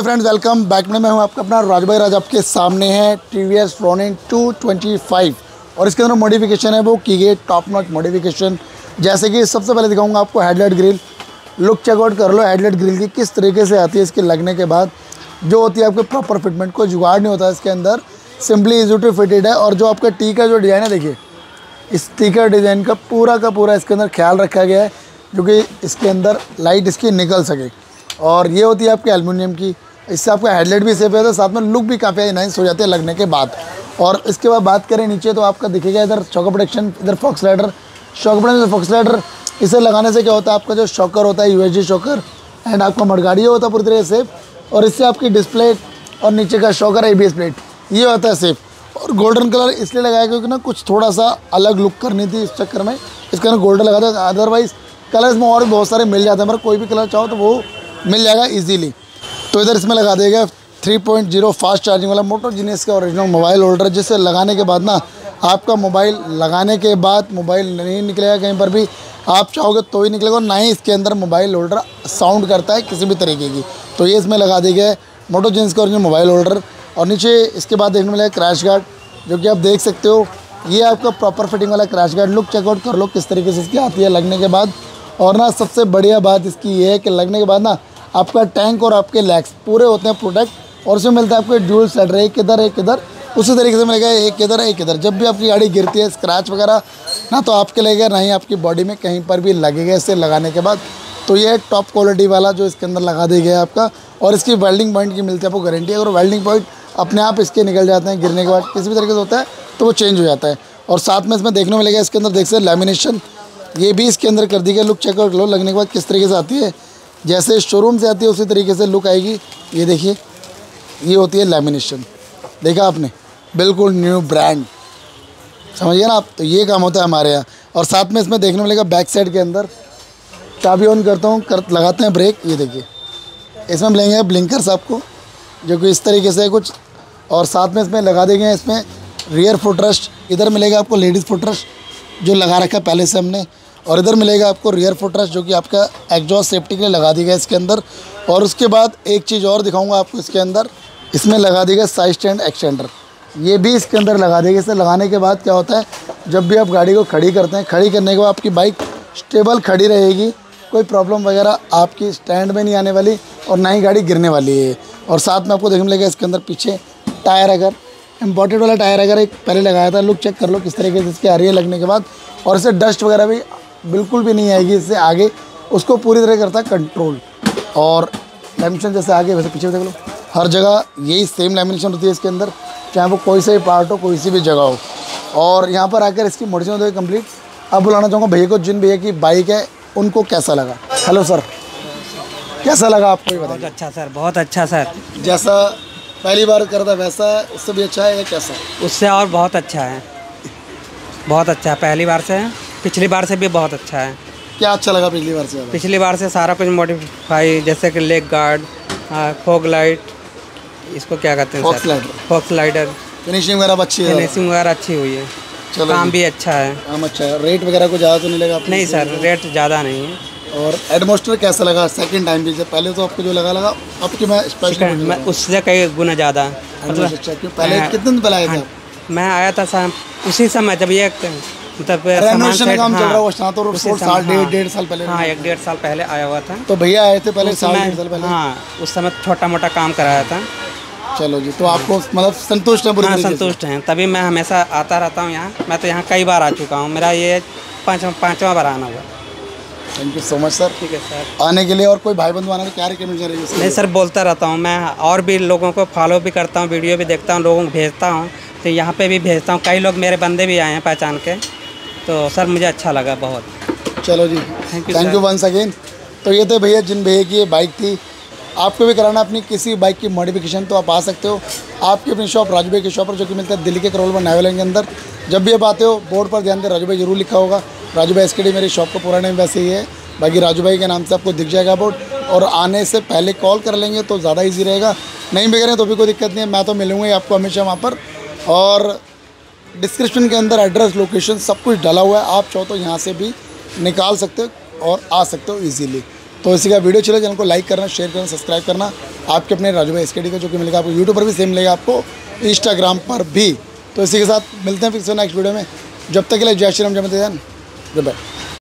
Hello friends, welcome back में। मैं हूं आपका अपना राज भाई। राज आपके सामने है टीवीएस रोनिन 225 और इसके अंदर मॉडिफिकेशन है वो की गई टॉप नॉच मॉडिफिकेशन। जैसे कि सबसे पहले दिखाऊंगा आपको हेडलाइट ग्रिल। लुक चेकआउट कर लो हेडलाइट ग्रिल की किस तरीके से आती है। इसके लगने के बाद जो होती है आपके प्रॉपर फिटमेंट, कोई जुगाड़ नहीं होता इसके अंदर, सिंपली इजी टू फिटेड है। और जो आपका टी का जो डिज़ाइन है, देखिए इस टी का डिज़ाइन का पूरा इसके अंदर ख्याल रखा गया है, जो कि इसके अंदर लाइट इसकी निकल सके। और ये होती है आपकी एल्युमिनियम की, इससे आपका हेडलाइट भी सेफ रहता है, साथ में लुक भी काफ़ी नाइस हो जाते हैं लगने के बाद। और इसके बाद बात करें नीचे, तो आपका दिखेगा इधर शॉक प्रोटेक्शन, इधर फॉक्स लाइडर, शॉक प्रोटेक्शन फॉक्स लाइडर। इसे लगाने से क्या होता है, आपका जो शॉकर होता है यूएसडी शॉकर एंड आपका मडगाड़ी होता है पूरी तरह से सेफ। और इससे आपकी डिस्प्ले और नीचे का शॉकर एबीएस प्लेट ये होता है सेफ। और गोल्डन कलर इसलिए लगाया क्योंकि ना कुछ थोड़ा सा अलग लुक करनी थी, इस चक्कर में इसके अंदर गोल्डन लगा था। अदरवाइज़ कलर्स में और भी बहुत सारे मिल जाते हैं, मगर कोई भी कलर चाहो तो वो मिल जाएगा इजीली। तो इधर इसमें लगा देगा 3.0 फास्ट चार्जिंग वाला मोटो जीनियस का ओरिजिनल मोबाइल होल्डर, जिससे लगाने के बाद ना आपका मोबाइल लगाने के बाद मोबाइल नहीं निकलेगा कहीं पर भी, आप चाहोगे तो ही निकलेगा। ना ही इसके अंदर मोबाइल होल्डर साउंड करता है किसी भी तरीके की। तो ये इसमें लगा देगा है मोटो जीनियस का ओरिजिनल मोबाइल होल्डर। और नीचे इसके बाद देखने मिलेगा क्रैश गार्ड, जो कि आप देख सकते हो ये आपका प्रॉपर फिटिंग वाला क्रैश गार्ड। लुक चेकआउट कर लो किस तरीके से इसकी आती है लगने के बाद। और ना सबसे बढ़िया बात इसकी ये है कि लगने के बाद ना आपका टैंक और आपके लेग्स पूरे होते हैं प्रोटेक्ट। और उसमें मिलता है आपको ड्यूल स्लाइडर, एक इधर उसी तरीके से मिलेगा, एक इधर। जब भी आपकी गाड़ी गिरती है स्क्रैच वगैरह ना तो आपके लगेगा, ना ही आपकी बॉडी में कहीं पर भी लगेगा इसे लगाने के बाद। तो ये टॉप क्वालिटी वाला जो इसके अंदर लगा दिया गया आपका। और इसकी वेल्डिंग पॉइंट की मिलती है आपको गारंटी। अगर वेल्डिंग पॉइंट अपने आप इसके निकल जाते हैं गिरने के बाद, किसी भी तरीके से होता है तो वो चेंज हो जाता है। और साथ में इसमें देखने मिलेगा इसके अंदर देख सकते लैमिनेशन, ये भी इसके अंदर कर दी गई। लुक चेकआउट लो लगने के बाद किस तरीके से आती है, जैसे शोरूम से आती है उसी तरीके से लुक आएगी। ये देखिए ये होती है लैमिनेशन, देखा आपने, बिल्कुल न्यू ब्रांड, समझिए ना आप। तो ये काम होता है हमारे यहाँ। और साथ में इसमें देखने मिलेगा बैक साइड के अंदर, चाबी ऑन करता हूँ लगाते हैं ब्रेक, ये देखिए इसमें मिलेंगे ब्लिंकर्स आपको, जो कि इस तरीके से कुछ। और साथ में इसमें लगा देंगे इसमें रियर फुटरेस्ट, इधर मिलेगा आपको लेडीज़ फुटरेस्ट जो लगा रखा है पहले से हमने। और इधर मिलेगा आपको रियर फुटरेस्ट, जो कि आपका एग्जॉस्ट सेफ्टी के लिए लगा दी गया इसके अंदर। और उसके बाद एक चीज़ और दिखाऊंगा आपको इसके अंदर, इसमें लगा देगा साइड स्टैंड एक्सटेंडर, ये भी इसके अंदर लगा देगा। इसे लगाने के बाद क्या होता है, जब भी आप गाड़ी को खड़ी करते हैं, खड़ी करने के बाद आपकी बाइक स्टेबल खड़ी रहेगी, कोई प्रॉब्लम वगैरह आपकी स्टैंड में नहीं आने वाली और ना ही गाड़ी गिरने वाली है। और साथ में आपको देखने मिलेगा इसके अंदर पीछे टायर, अगर इम्पोर्टेड वाला टायर अगर एक पहले लगाया था, लुक चेक कर लो किस तरीके से इसकी आ रही है लगने के बाद। और इससे डस्ट वगैरह भी बिल्कुल भी नहीं आएगी, इससे आगे उसको पूरी तरह करता है कंट्रोल। और लैमिनेशन जैसे आगे वैसे पीछे देख लो, हर जगह यही सेम लैमिनेशन होती है इसके अंदर, चाहे वो कोई सा भी पार्ट हो, कोई सी भी जगह हो। और यहाँ पर आकर इसकी मॉडिफिकेशन होती है कंप्लीट। अब बुलाना चाहूँगा भैया को, जिन भैया की बाइक है उनको कैसा लगा। हेलो सर, कैसा लगा आपको, ये बताइए। बहुत अच्छा सर, बहुत अच्छा सर। जैसा पहली बार कर था वैसा उससे भी अच्छा है या कैसा? उससे और बहुत अच्छा है, बहुत अच्छा। पहली बार से, पिछली बार से भी बहुत अच्छा है। क्या अच्छा लगा पिछली बार से? पिछली बार से सारा कुछ मॉडिफाई, जैसे कि लेग गार्ड, फॉग लाइट, इसको क्या कहते हैं सर, फॉक्स लाइडर, फिनिशिंग वगैरह अच्छी है, फिनिशिंग वगैरह अच्छी हुई है, काम भी अच्छा है। काम अच्छा है। रेट वगैरह को ज़्यादा तो नहीं लगा? नहीं सर, रेट ज़्यादा नहीं है। और एटमॉस्फेयर कैसा लगा सेकंड टाइम भी? पहले तो आपको जो लगा आपकी मैं स्पेशल उससे कई गुना ज़्यादा। मतलब पहले कितने दिन पहले आए थे? मैं आया था सर उसी समय जब ये मतलब रेनोवेशन काम चल रहा है, तो साल डेढ़ साल पहले। हाँ, 1-1.5 साल पहले आया हुआ था। तो भैया आए थे पहले, साल डेढ़ साल पहले। हाँ, उस समय छोटा मोटा काम कराया था। चलो जी, तो आपको मतलब संतुष्ट है? हाँ, संतुष्ट हैं, तभी मैं हमेशा आता रहता हूँ यहाँ। मैं तो यहाँ कई बार आ चुका हूँ, मेरा ये पाँचवा बार आना हुआ। Thank you so much sir. ठीक है सर। आने के लिए। और कोई भाई बंधु आने तो क्या रिकमेंड करेंगे? नहीं सर, बोलता रहता हूँ मैं, और भी लोगों को फॉलो भी करता हूँ, वीडियो भी देखता हूँ, लोगों को भेजता हूँ, तो यहाँ पे भी भेजता हूँ। कई लोग मेरे बंदे भी आए हैं पहचान के, तो सर मुझे अच्छा लगा बहुत। चलो जी, थैंक यू वंस अगेन। तो ये थे भैया जिन भैया की ये बाइक थी। आपको भी कराना अपनी किसी बाइक की मॉडिफिकेशन तो आप आ सकते हो आपकी अपनी शॉप राजू भाई की शॉप पर, जो कि मिलता है दिल्ली के करोल में नेवल के अंदर। जब भी आप आते हो बोर्ड पर ध्यान दें, राजू भाई जरूर लिखा होगा। राजू भाई एसकेडी मेरी शॉप का पूरा नेम वैसे ही है, बाकी राजू भाई के नाम से आपको दिख जाएगा बोर्ड। और आने से पहले कॉल कर लेंगे तो ज़्यादा ईजी रहेगा, नहीं भी करें तो भी कोई दिक्कत नहीं है, मैं तो मिलूँगा ही आपको हमेशा वहाँ पर। और डिस्क्रिप्शन के अंदर एड्रेस लोकेशन सब कुछ डाला हुआ है, आप चाहो तो यहाँ से भी निकाल सकते हो और आ सकते हो ईजीली। तो इसी का वीडियो चले, चैनल को लाइक करना, शेयर करना, सब्सक्राइब करना। आपके अपने राजू भाई SKD का, जो कि मिलेगा आपको यूट्यूब पर भी, सेम मिलेगा आपको इंस्टाग्राम पर भी। तो इसी के साथ मिलते हैं फिर से नेक्स्ट वीडियो में। जब तक के लिए जय श्री राम, जय माता दी, जय बाय।